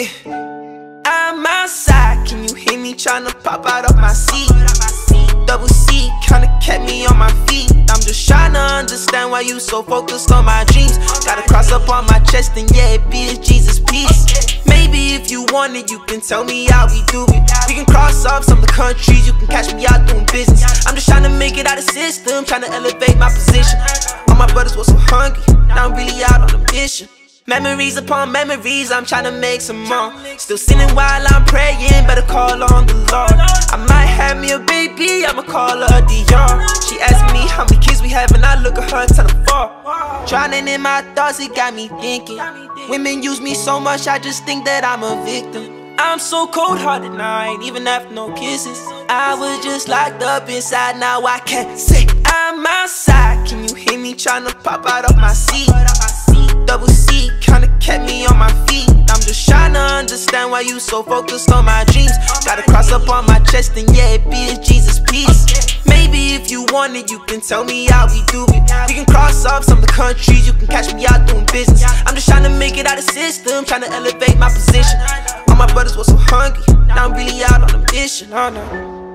I'm outside, can you hear me tryna pop out of my seat? Double C kinda kept me on my feet. I'm just tryna understand why you so focused on my dreams. Got a cross up on my chest and yeah, it be Jesus peace. Maybe if you want it, you can tell me how we do it. We can cross off some of the countries, you can catch me out doing business. I'm just tryna make it out of the system, tryna elevate my position. All my brothers were so hungry, now I'm really out on a mission. Memories upon memories, I'm tryna make some more. Still sinning while I'm praying, better call on the Lord. I might have me a baby, I'ma call her Dior. She asked me how many kids we have and I look at her and tell her 4. Drowning in my thoughts, it got me thinking. Women use me so much, I just think that I'm a victim. I'm so cold-hearted now, I ain't even after no kisses. I was just locked up inside, now I can't say I'm outside. Can you hear me tryna pop out of my seat? Double C kinda kept me on my feet. I'm just tryna understand why you so focused on my dreams. Got a cross up on my chest and yeah, it be Jesus peace. Maybe if you want it, you can tell me how we do it. We can cross off some of the countries, you can catch me out doing business. I'm just tryna make it out of the system, tryna elevate my position. All my brothers were so hungry, now I'm really out on a mission. Oh no.